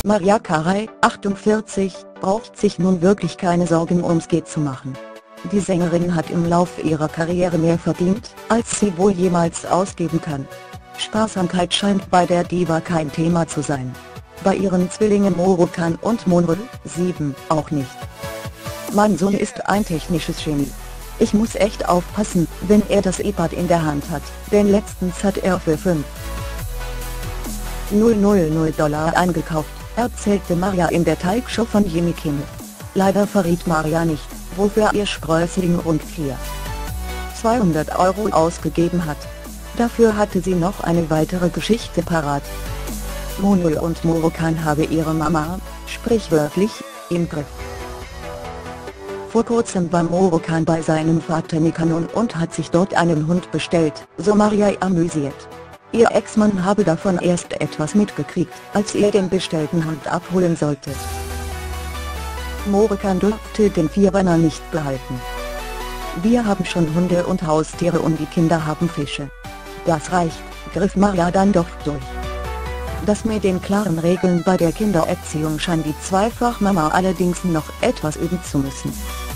Maria Carey, 48, braucht sich nun wirklich keine Sorgen ums Geld zu machen. Die Sängerin hat im Laufe ihrer Karriere mehr verdient, als sie wohl jemals ausgeben kann. Sparsamkeit scheint bei der Diva kein Thema zu sein. Bei ihren Zwillingen Morukan und Monroe, 7, auch nicht. Mein Sohn ist ein technisches Genie. Ich muss echt aufpassen, wenn er das iPad in der Hand hat, denn letztens hat er für 5.000 $ eingekauft, erzählte Maria in der Talkshow von Jimmy Kimmel. Leider verriet Maria nicht, wofür ihr Sprössling rund 200 € ausgegeben hat. Dafür hatte sie noch eine weitere Geschichte parat. Monroe und Morukan habe ihre Mama, sprichwörtlich, im Griff. Vor kurzem war Morukan bei seinem Vater Nikanon und hat sich dort einen Hund bestellt, so Maria amüsiert. Ihr Ex-Mann habe davon erst etwas mitgekriegt, als er den bestellten Hund abholen sollte. Morukan durfte den Vierbeiner nicht behalten. Wir haben schon Hunde und Haustiere und die Kinder haben Fische. Das reicht, griff Maria dann doch durch. Das mit den klaren Regeln bei der Kindererziehung scheint die Zweifachmama allerdings noch etwas üben zu müssen.